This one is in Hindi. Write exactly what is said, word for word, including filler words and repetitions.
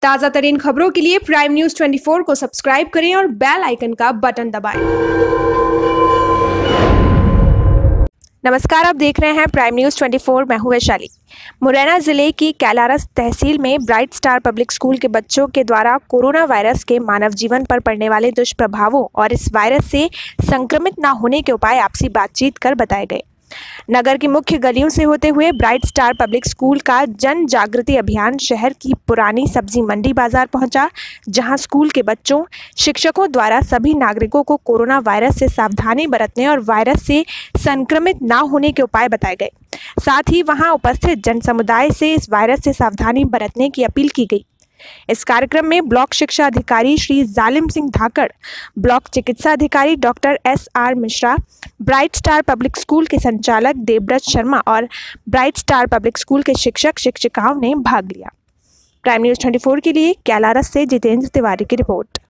ताज़ा तरीन खबरों के लिए प्राइम न्यूज़ चौबीस को सब्सक्राइब करें और बेल आइकन का बटन दबाएं। नमस्कार, आप देख रहे हैं प्राइम न्यूज़ चौबीस। मैं हूं वैशाली। मुरैना जिले की कैलारस तहसील में ब्राइट स्टार पब्लिक स्कूल के बच्चों के द्वारा कोरोना वायरस के मानव जीवन पर पड़ने वाले दुष्प्रभावों और इस वायरस से संक्रमित न होने के उपाय आपसी बातचीत कर बताए गए। नगर की मुख्य गलियों से होते हुए ब्राइट स्टार पब्लिक स्कूल का जन जागृति अभियान शहर की पुरानी सब्जी मंडी बाजार पहुंचा, जहां स्कूल के बच्चों, शिक्षकों द्वारा सभी नागरिकों को कोरोना वायरस से सावधानी बरतने और वायरस से संक्रमित न होने के उपाय बताए गए। साथ ही वहां उपस्थित जन समुदाय से इस वायरस से सावधानी बरतने की अपील की गई। इस कार्यक्रम में ब्लॉक शिक्षा अधिकारी श्री जालिम सिंह धाकड़, ब्लॉक चिकित्सा अधिकारी doctor S R Mishra, bright star public school के संचालक देवव्रत शर्मा और ब्राइट स्टार पब्लिक स्कूल के शिक्षक शिक्षिकाओं ने भाग लिया। प्राइम न्यूज़ चौबीस के लिए कैलारस से जितेंद्र तिवारी की रिपोर्ट।